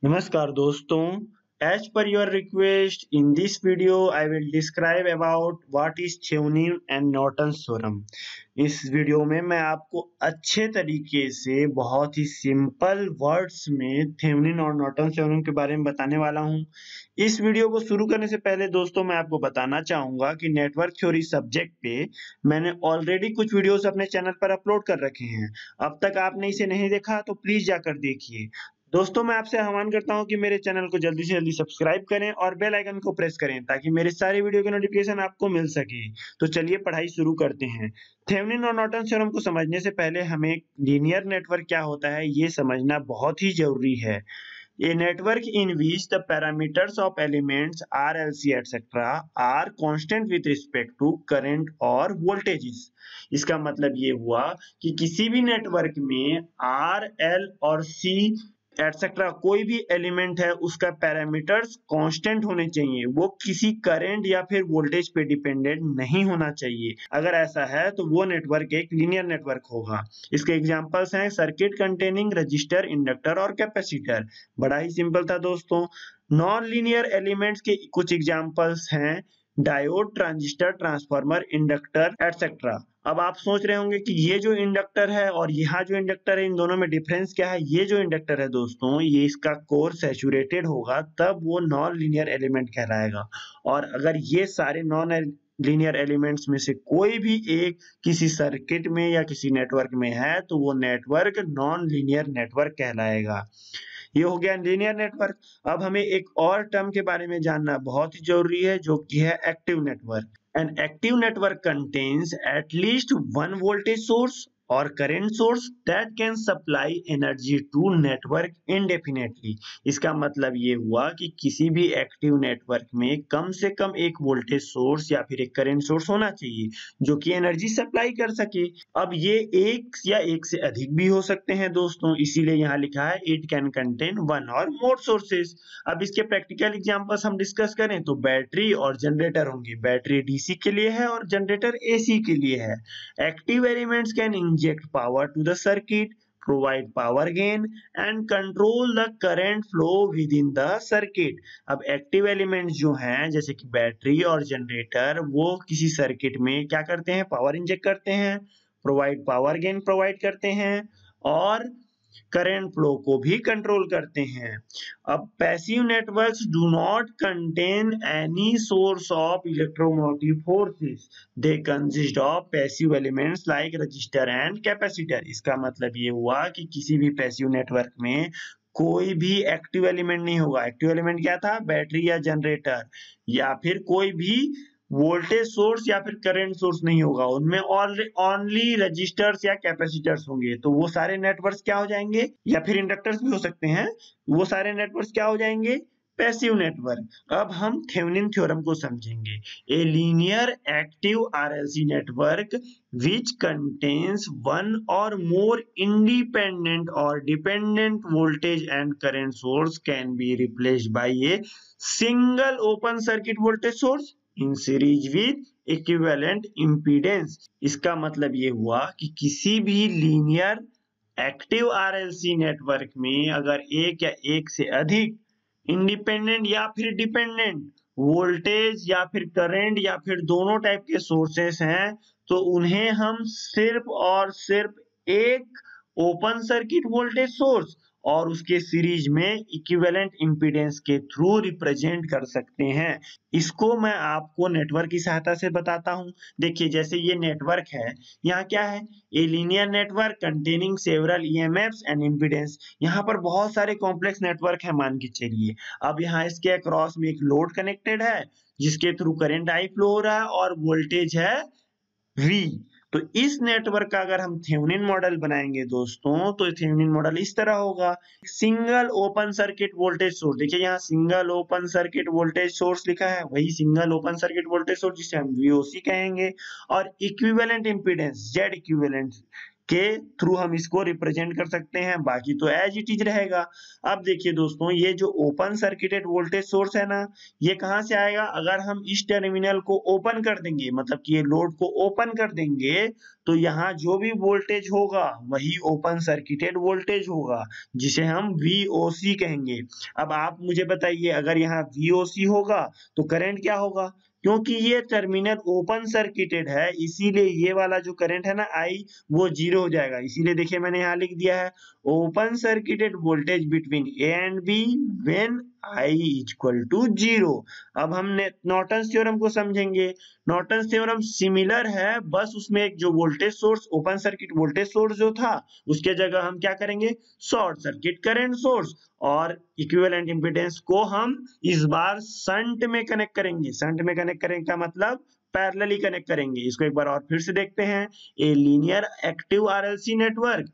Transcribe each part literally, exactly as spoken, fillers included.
नमस्कार दोस्तों, as per your request, in this video I will describe about what is Thevenin and Norton's theorem. इस वीडियो में मैं आपको अच्छे तरीके से बहुत ही सिंपल वर्ड्स में थेवेनिन और नॉर्टन थ्योरम के बारे में बताने वाला हूं। इस वीडियो को शुरू करने से पहले दोस्तों मैं आपको बताना चाहूंगा कि नेटवर्क थ्योरी सब्जेक्ट पे मैंने ऑलरेडी कुछ वीडियोस अपने चैनल पर अपलोड कर रखे हैं। अब तक आपने इसे नहीं देखा तो प्लीज जाकर देखिए। दोस्तों मैं आपसे आह्वान करता हूं कि मेरे चैनल को जल्दी से जल्दी सब्सक्राइब करें और बेल आइकन को प्रेस करें ताकि मेरे सारे वीडियो के नोटिफिकेशन आपको मिल सके। तो चलिए पढ़ाई शुरू करते हैं। थेवेनिन और नॉर्टन थ्योरम को समझने से पहले हमें लीनियर नेटवर्क क्या होता है ये समझना बहुत ही जरूरी है। A network in which the parameters of elements R L C et cetera are constant with respect to current और voltages। इसका मतलब ये हुआ कि किसी भी नेटवर्क में R, L और C एटसेट्रा कोई भी एलिमेंट है उसका पैरामीटर्स कांस्टेंट होने चाहिए, वो किसी करंट या फिर वोल्टेज पे डिपेंडेंट नहीं होना चाहिए। अगर ऐसा है तो वो नेटवर्क एक लीनियर नेटवर्क होगा। इसके एग्जांपल्स हैं सर्किट कंटेनिंग रजिस्टर, इंडक्टर और कैपेसिटर। बड़ा ही सिंपल था दोस्तों। नॉन लीनियर एलिमेंट्स के कुछ एग्जांपल्स हैं diode, transistor, transformer, inductor etcetera. अब आप सोच रहे होंगे कि ये जो इंडक्टर है और यहाँ जो इंडक्टर है इन दोनों में डिफरेंस क्या है। ये जो इंडक्टर है दोस्तों ये इसका कोर सैचुरेटेड होगा तब वो नॉन लीनियर एलिमेंट कहलाएगा, और अगर ये सारे नॉन लीनियर एलिमेंट्स में से कोई भी एक किसी सर्किट में या किसी नेटवर्क में है तो वो नेटवर्क नॉन लीनियर नेटवर्क कहलाएगा। ये हो गया लीनियर नेटवर्क। अब हमें एक और टर्म के बारे में जानना बहुत ही जरूरी है जो कि है active network. An active network contains at least one voltage source or current source that can supply energy to network indefinitely। इसका मतलब ये हुआ कि किसी भी एक्टिव नेटवर्क में कम से कम एक वोल्टेज सोर्स या फिर एक करंट सोर्स होना चाहिए जो कि एनर्जी सप्लाई कर सके। अब ये एक या एक से अधिक भी हो सकते हैं दोस्तों, इसीलिए यहाँ लिखा है इट कैन कंटेन वन और मोर सोर्सेज। अब इसके प्रैक्टिकल एग्जांपल्स हम डिस्कस करें तो बैटरी और जनरेटर होंगे। बैटरी डीसी के लिए है और जनरेटर एसी के लिए है। Active elements can inject power to the circuit, provide power gain and control the current flow within the circuit। अब एक्टिव एलिमेंट्स जो हैं जैसे कि बैटरी और जनरेटर वो किसी सर्किट में क्या करते हैं, पावर इंजेक्ट करते हैं, प्रोवाइड पावर गेन प्रोवाइड करते हैं और करंट फ्लो को भी कंट्रोल करते हैं। अब passive networks do not contain any source of electromotive forces, they consist of passive elements like resistor and capacitor. इसका मतलब ये हुआ कि किसी भी पैसिव नेटवर्क में कोई भी एक्टिव एलिमेंट नहीं होगा। एक्टिव एलिमेंट क्या था, बैटरी या जनरेटर या फिर कोई भी वोल्टेज सोर्स या फिर करंट सोर्स नहीं होगा। उनमें ओनली रजिस्टर्स या कैपेसिटर्स होंगे। तो वो सारे नेटवर्क्स क्या हो जाएंगे, या फिर इंडक्टर्स भी हो सकते हैं, वो सारे नेटवर्क्स क्या हो जाएंगे, पैसिव नेटवर्क। अब हम थेवेनिन थ्योरम को समझेंगे। A linear active RLC network which contains one or more independent or dependent voltage and current source can be replaced by a single open circuit voltage source in series with equivalent impedance। इसका मतलब ये हुआ कि किसी भी linear active RLC network में अगर एक या एक से अधिक इंडिपेंडेंट या फिर डिपेंडेंट वोल्टेज या फिर करंट या फिर दोनों टाइप के सोर्सेस हैं तो उन्हें हम सिर्फ और सिर्फ एक ओपन सर्किट वोल्टेज सोर्स और उसके सीरीज में इक्विवेलेंट इंपीडेंस के थ्रू रिप्रेजेंट कर सकते हैं। इसको मैं आपको नेटवर्क की सहायता से बताता हूं। देखिए जैसे ये नेटवर्क है, यहाँ क्या है, a linear network containing several EMFs and impedance. यहाँ पर बहुत सारे कॉम्प्लेक्स नेटवर्क है मान के चलिए। अब यहाँ इसके अक्रॉस में एक लोड कनेक्टेड है जिसके थ्रू करंट आई फ्लो हो रहा है और वोल्टेज है V। तो इस नेटवर्क का अगर हम थेवेनिन मॉडल बनाएंगे दोस्तों तो थेवेनिन मॉडल इस तरह होगा। Single open circuit voltage source, देखिए यहाँ single open circuit voltage source लिखा है, वही single open circuit voltage source जिसे हम वीओसी कहेंगे, और इक्विवेलेंट इंपीडेंस जेड इक्विवेलेंट के थ्रू हम इसको रिप्रेजेंट कर सकते हैं, बाकी तो एज इट इज रहेगा। अब देखिए दोस्तों, ये जो ओपन सर्किटेड वोल्टेज सोर्स है ना, ये कहां से आएगा? अगर हम इस टर्मिनल को ओपन कर देंगे, मतलब कि ये लोड को ओपन कर देंगे, तो यहाँ जो भी वोल्टेज होगा वही ओपन सर्किटेड वोल्टेज होगा, जिसे हम वी ओ सी कहेंगे। अब आप मुझे बताइए, अगर यहाँ वी ओ सी होगा तो करंट क्या होगा? क्योंकि ये टर्मिनल ओपन सर्किटेड है, इसीलिए ये वाला जो करंट है ना आई, वो जीरो हो जाएगा। इसीलिए देखिए मैंने यहाँ लिख दिया है open circuited voltage between A and B when I equal to zero. अब हम नॉर्टन्स थ्योरम को समझेंगे। नॉर्टन्स थ्योरम सिमिलर है, बस उसमें एक जो voltage source, open circuit voltage source जो था, उसके जगह हम क्या करेंगे? शॉर्ट सर्किट करंट सोर्स, और इक्विवेलेंट इंपीडेंस को हम इस बार शंट में कनेक्ट करेंगे। शंट में कनेक्ट करेंगे का मतलब पैरेलली कनेक्ट करेंगे। इसको एक बार और फिर से देखते हैं। A linear active RLC network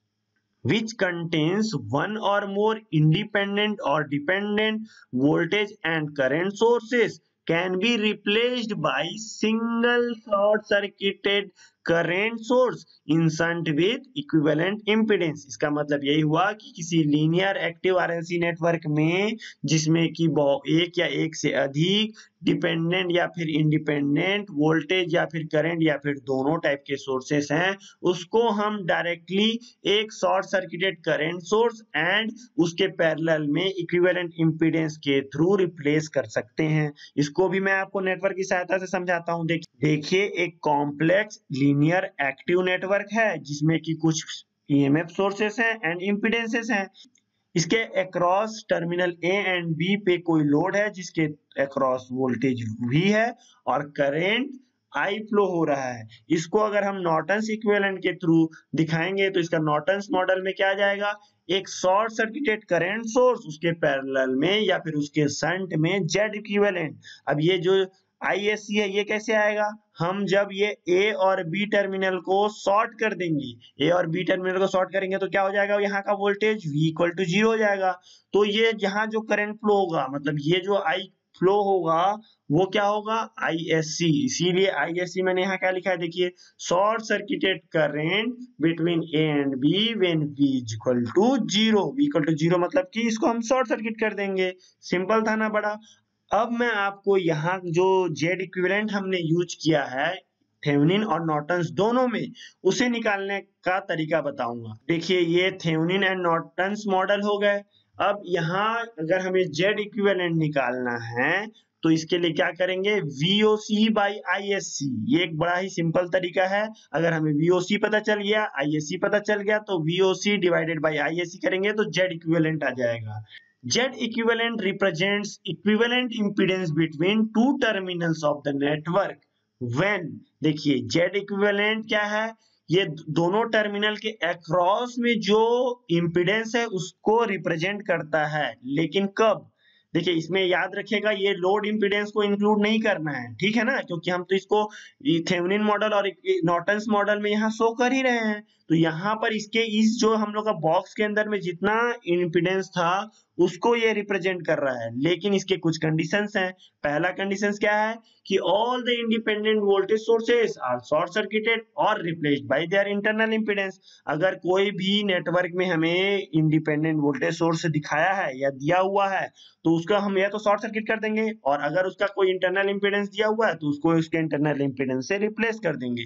which contains one or more independent or dependent voltage and current sources can be replaced by single short circuited current source in shunt with equivalent impedance। इसका मतलब यही हुआ कि किसी linear active RLC network में जिसमें कि एक या एक से अधिक डिपेंडेंट या फिर इंडिपेंडेंट वोल्टेज या फिर करंट या फिर दोनों टाइप के सोर्सेस हैं, उसको हम डायरेक्टली एक short circuited current source and उसके पैरेलल में इक्विवेलेंट इंपीडेंस के थ्रू रिप्लेस कर सकते हैं। इसको भी मैं आपको नेटवर्क की सहायता से समझाता हूं। देखिए, एक कॉम्प्लेक्स लीनियर एक्टिव नेटवर्क है जिसमें कि कुछ ईएमएफ सोर्सेस हैं एंड इंपीडेंसेस हैं। इसके across terminal A and B पे कोई लोड है जिसके अक्रॉस वोल्टेज वी है और करंट आई फ्लो हो रहा है। इसको अगर हम नॉर्टन्स इक्विवेलेंट के थ्रू दिखाएंगे तो इसका नॉर्टन्स मॉडल में क्या आ जाएगा? एक शॉर्ट सर्किटेड करंट सोर्स, उसके पैरेलल में या फिर उसके शंट में जेड इक्विवेलेंट। अब ये जो आई एस सी है, ये कैसे आएगा? हम जब ये ए और बी टर्मिनल को शॉर्ट कर देंगे, ए और बी टर्मिनल को शॉर्ट करेंगे तो क्या हो जाएगा? यहाँ का voltage V equal to zero हो जाएगा। तो ये यहाँ जो करंट फ्लो होगा, मतलब ये जो आई फ्लो होगा वो क्या होगा? I S C. इसीलिए आई एस सी मैंने यहाँ क्या लिखा है? देखिए, short circuited current between A and B when V equal to zero. V equal to zero मतलब कि इसको हम शॉर्ट सर्किट कर देंगे। सिंपल था ना बड़ा। अब मैं आपको यहाँ जो जेड इक्विवेलेंट हमने यूज किया है थेवेनिन और नॉर्टन्स दोनों में, उसे निकालने का तरीका बताऊंगा। देखिए, ये थेवेनिन एंड नॉर्टन्स मॉडल हो गए। अब यहाँ अगर हमें जेड इक्विवेलेंट निकालना है तो इसके लिए क्या करेंगे? V O C by I S C। ये एक बड़ा ही सिंपल तरीका है। अगर हमें V O C पता चल गया, I S C पता चल गया, तो V O C divided by I S C करेंगे तो जेड इक्विवेलेंट आ जाएगा। Z equivalent represents equivalent impedance between two terminals of the network when, देखिए Z equivalent क्या है? ये दोनों टर्मिनल के अक्रॉस में जो इंपीडेंस है उसको रिप्रेजेंट करता है। लेकिन कब? देखिए, इसमें याद रखिएगा ये लोड इंपीडेंस को इंक्लूड नहीं करना है, ठीक है ना, क्योंकि हम तो इसको थेवेनिन मॉडल और नॉर्टन्स मॉडल में यहाँ शो कर ही रहे हैं। तो यहाँ पर इसके इस जो हम लोग का बॉक्स के अंदर में जितना इंपीडेंस था उसको ये रिप्रेजेंट कर रहा है। लेकिन इसके कुछ कंडीशंस हैं। पहला कंडीशंस क्या है? कि all the independent voltage sources are short circuited और replaced by their internal impedance. अगर कोई भी नेटवर्क में हमें इंडिपेंडेंट वोल्टेज सोर्स दिखाया है या दिया हुआ है तो उसका हम या तो शॉर्ट सर्किट कर देंगे, और अगर उसका कोई इंटरनल इंपीडेंस दिया हुआ है तो उसको उसके इंटरनल इंपीडेंस से रिप्लेस कर देंगे।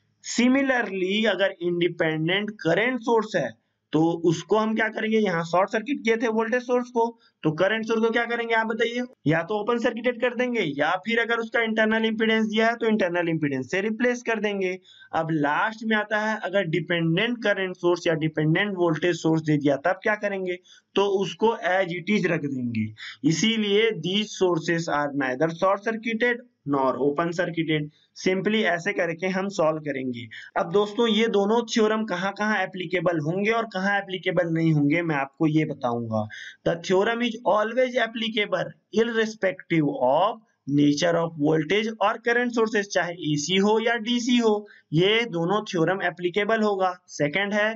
सिमिलरली अगर इंडिपेंडेंट करंट सोर्स है तो उसको हम क्या करेंगे? यहाँ शॉर्ट सर्किट किए थे वोल्टेज सोर्स को, तो करंट सोर्स को क्या करेंगे आप बताइए? या तो ओपन सर्किटेड कर देंगे या फिर अगर उसका इंटरनल इंपीडेंस दिया है तो इंटरनल इंपीडेंस से रिप्लेस कर देंगे। अब लास्ट में आता है अगर डिपेंडेंट करंट सोर्स या डिपेंडेंट वोल्टेज सोर्स दे दिया तब क्या करेंगे? तो उसको एज इट इज रख देंगे। इसीलिए these sources are neither short circuited nor open circuited. Simply ऐसे करके हम सॉल्व करेंगे। अब दोस्तों, ये दोनों थ्योरम कहाँ कहाँ एप्लीकेबल होंगे और कहाँ एप्लीकेबल नहीं होंगे मैं आपको ये बताऊंगा। The theorem is always applicable irrespective of nature of voltage और करंट सोर्सेस, चाहे एसी हो या डीसी हो, ये दोनों थ्योरम एप्लीकेबल होगा। सेकंड है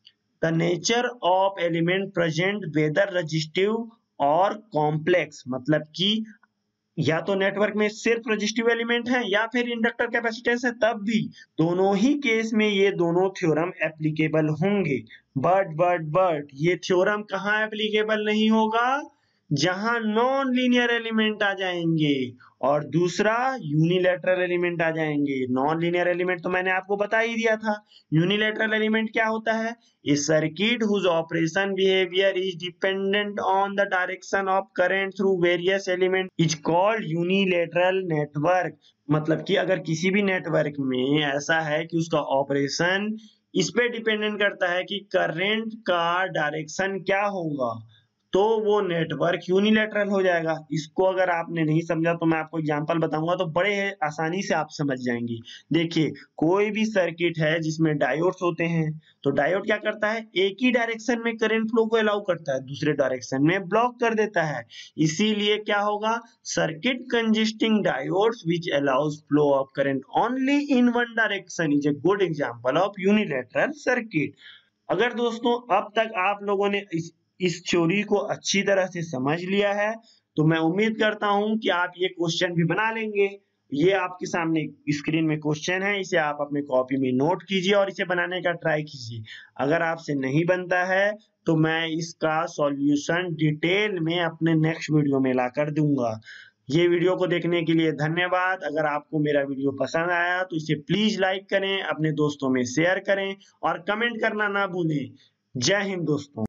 the nature of element present whether resistive और कॉम्प्लेक्स, मतलब कि या तो नेटवर्क में सिर्फ रेजिस्टिव एलिमेंट है या फिर इंडक्टर कैपेसिटेंस है, तब भी दोनों ही केस में ये दोनों थ्योरम एप्लीकेबल होंगे। बट बट बट ये थ्योरम कहाँ एप्लीकेबल नहीं होगा? जहां नॉन लीनियर एलिमेंट आ जाएंगे और दूसरा यूनिलैटरल एलिमेंट आ जाएंगे। नॉन लीनियर एलिमेंट तो मैंने आपको बता ही दिया था। यूनिलैटरल एलिमेंट क्या होता है? A circuit whose operation behaviour is dependent on the direction of current through various element is called unilateral network. मतलब कि अगर किसी भी नेटवर्क में ऐसा है कि उसका ऑपरेशन इस पे डिपेंडेंट करता है कि करंट का डायरेक्शन क्या होगा, तो वो नेटवर्क यूनिलैटरल हो जाएगा। इसको अगर आपने नहीं समझा तो मैं आपको एग्जांपल बताऊंगा तो बड़े आसानी से आप समझ जाएंगे। देखिए, कोई भी सर्किट है जिसमें डायोड्स होते हैं, तो डायोड क्या करता है? एक ही डायरेक्शन में करंट फ्लो को अलाउ करता है, दूसरे डायरेक्शन में ब्लॉक कर देता है। इसीलिए क्या होगा? Circuit consisting diodes which allows flow of current only in one direction is a good example of unilateral circuit. अगर दोस्तों अब तक आप लोगों ने इस इस थ्योरी को अच्छी तरह से समझ लिया है, तो मैं उम्मीद करता हूं कि आप ये क्वेश्चन भी बना लेंगे। ये आपके सामने स्क्रीन में क्वेश्चन है, इसे आप अपने कॉपी में नोट कीजिए और इसे बनाने का ट्राई कीजिए। अगर आपसे नहीं बनता है तो मैं इसका सॉल्यूशन डिटेल में अपने नेक्स्ट वीडियो में लाकर दूंगा। ये वीडियो को देखने के लिए धन्यवाद। अगर आपको मेरा वीडियो पसंद आया तो इसे प्लीज लाइक करें, अपने दोस्तों में शेयर करें और कमेंट करना ना भूलें। जय हिंद दोस्तों।